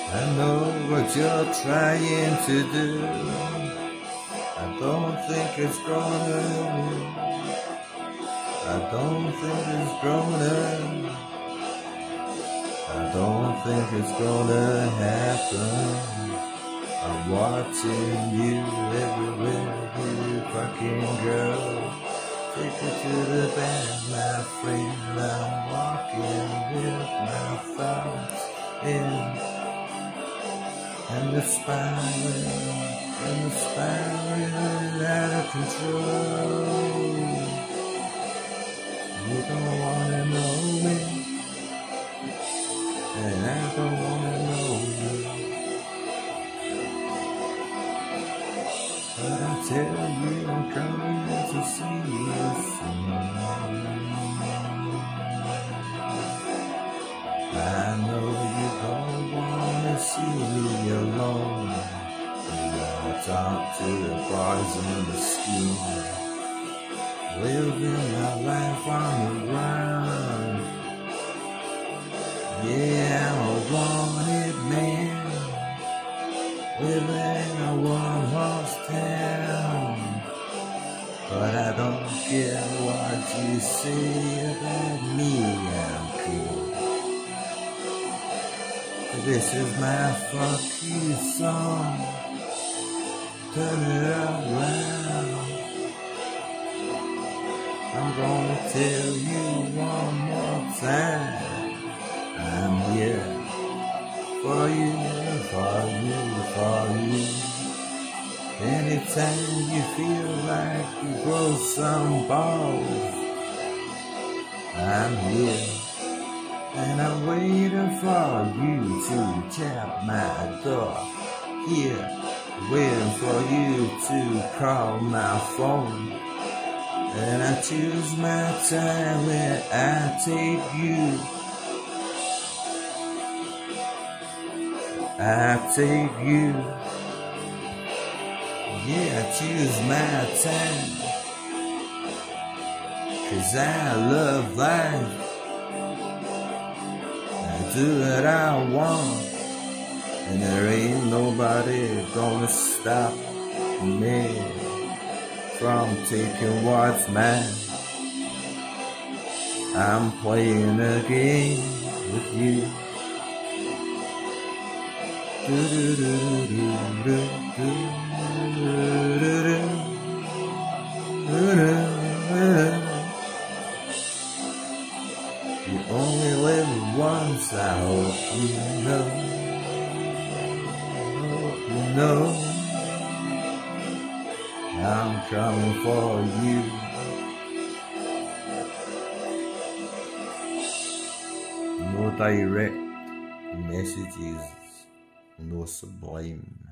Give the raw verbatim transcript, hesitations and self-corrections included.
I know what you're trying to do. I don't think it's gonna. I don't think it's gonna. I don't think it's gonna happen. I'm watching you everywhere you fucking go. Take it to the bed, my friend. I'm walking with my thoughts in. And the spiral, and the spiral out of control. You don't wanna know me, and I don't wanna know you. But I tell you I'm coming to see you soon. I know you don't wanna see me alone. I'll talk to the boys in the school, living my life on the run. Yeah, I'm a wanted man, living a one-horse town. But I don't care what you say about me, I'm cool. This is my fuck you song. Turn it up loud. I'm gonna tell you one more time. I'm here for you, for you, for you. Anytime you feel like you grow some balls, I'm here. And I'm waiting for you to tap my door. Here, waiting for you to call my phone. And I choose my time when I take you. I take you. Yeah, I choose my time. 'Cause I love life. Do what I want, and there ain't nobody gonna stop me from taking what's mine. I'm playing a game with you. Do do do do do do do do do. You only live once, I hope you know, hope you know, I'm coming for you. No direct messages, no sublime.